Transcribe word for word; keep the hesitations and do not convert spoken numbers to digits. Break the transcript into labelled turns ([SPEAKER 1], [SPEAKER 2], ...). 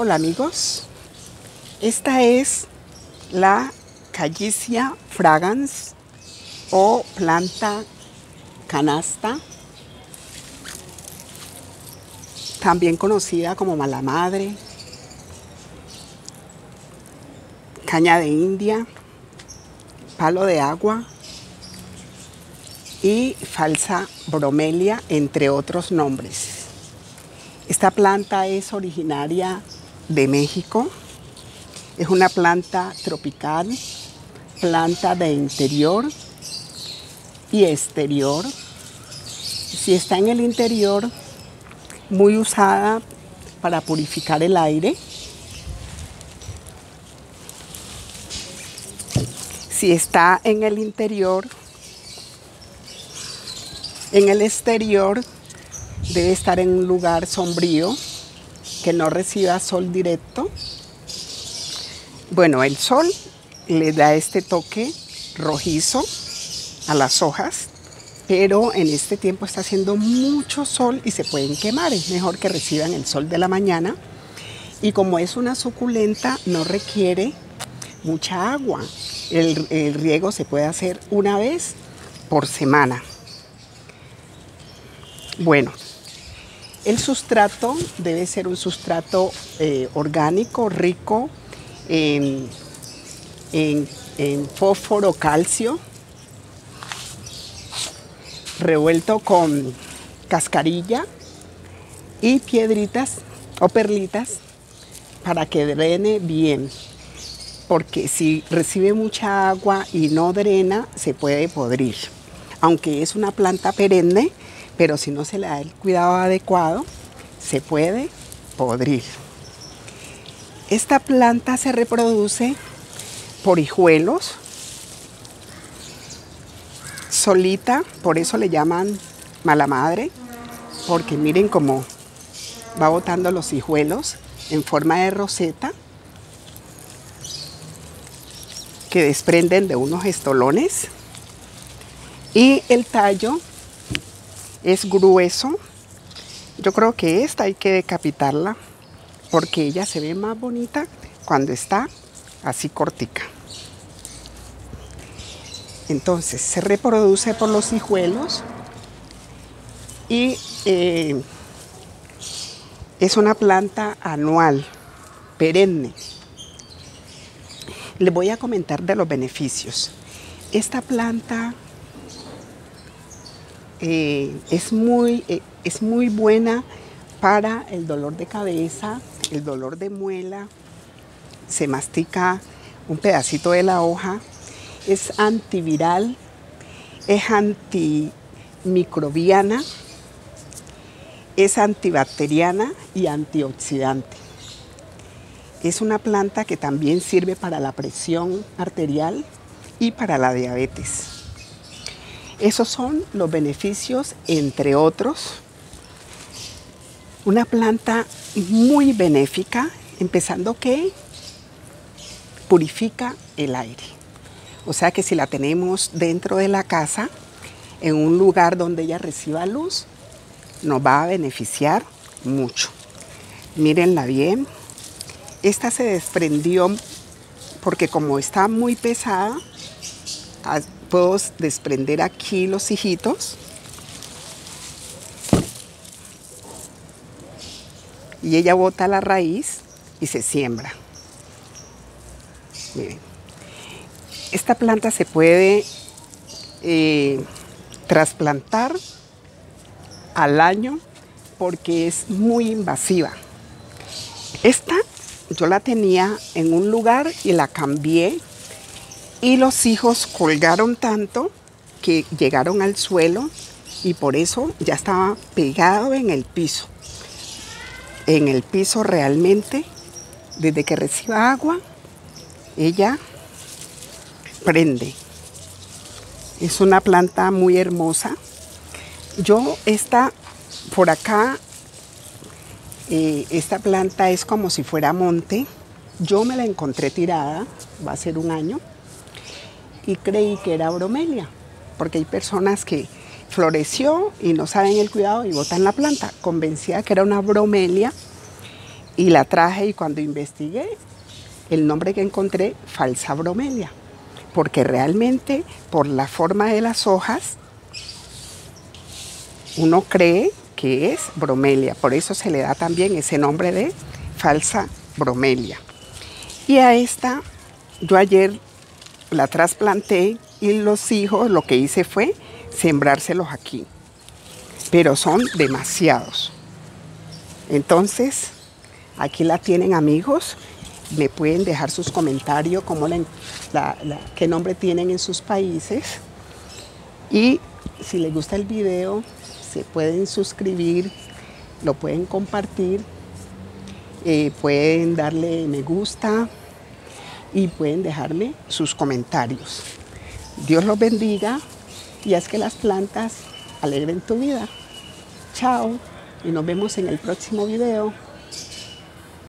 [SPEAKER 1] Hola amigos, esta es la Caycia fragans o planta canasta, también conocida como mala madre, caña de India, palo de agua y falsa bromelia, entre otros nombres. Esta planta es originaria de México, es una planta tropical, planta de interior y exterior. Si está en el interior, muy usada para purificar el aire. Si está en el interior, en el exterior debe estar en un lugar sombrío, que no reciba sol directo. Bueno, el sol le da este toque rojizo a las hojas, pero en este tiempo está haciendo mucho sol y se pueden quemar. Es mejor que reciban el sol de la mañana. Y como es una suculenta, no requiere mucha agua. El, el riego se puede hacer una vez por semana. Bueno, el sustrato debe ser un sustrato eh, orgánico, rico en, en, en fósforo, calcio, revuelto con cascarilla y piedritas o perlitas para que drene bien, porque si recibe mucha agua y no drena, se puede podrir. Aunque es una planta perenne, pero si no se le da el cuidado adecuado, se puede podrir. Esta planta se reproduce por hijuelos, solita, por eso le llaman mala madre, porque miren cómo va botando los hijuelos en forma de roseta que desprenden de unos estolones, y el tallo es grueso. Yo creo que esta hay que decapitarla porque ella se ve más bonita cuando está así cortica. Entonces se reproduce por los hijuelos y eh, es una planta anual, perenne. Les voy a comentar de los beneficios. Esta planta Eh, es, muy, eh, es muy buena para el dolor de cabeza, el dolor de muela. Se mastica un pedacito de la hoja. Es antiviral, es antimicrobiana, es antibacteriana y antioxidante. Es una planta que también sirve para la presión arterial y para la diabetes. Esos son los beneficios, entre otros. Una planta muy benéfica, empezando que purifica el aire. O sea que si la tenemos dentro de la casa, en un lugar donde ella reciba luz, nos va a beneficiar mucho. Mírenla bien. Esta se desprendió porque como está muy pesada, puedo desprender aquí los hijitos y ella bota la raíz y se siembra. Miren, esta planta se puede eh, trasplantar al año porque es muy invasiva. Esta yo la tenía en un lugar y la cambié. Y los hijos colgaron tanto que llegaron al suelo y por eso ya estaba pegado en el piso. En el piso realmente, desde que reciba agua, ella prende. Es una planta muy hermosa. Yo esta, por acá, eh, esta planta es como si fuera monte. Yo me la encontré tirada, va a ser un año. Y creí que era bromelia, porque hay personas que floreció y no saben el cuidado y botan la planta. Convencida que era una bromelia Y la traje y cuando investigué, el nombre que encontré, falsa bromelia. Porque realmente, por la forma de las hojas, uno cree que es bromelia. Por eso se le da también ese nombre de falsa bromelia. Y a esta, yo ayer la trasplanté y los hijos, lo que hice fue sembrárselos aquí. Pero son demasiados. Entonces, aquí la tienen, amigos. Me pueden dejar sus comentarios, cómo la, la, la, qué nombre tienen en sus países. Y si les gusta el video, se pueden suscribir, lo pueden compartir, eh, pueden darle me gusta y pueden dejarme sus comentarios. Dios los bendiga y haz que las plantas alegren tu vida. Chao y nos vemos en el próximo video.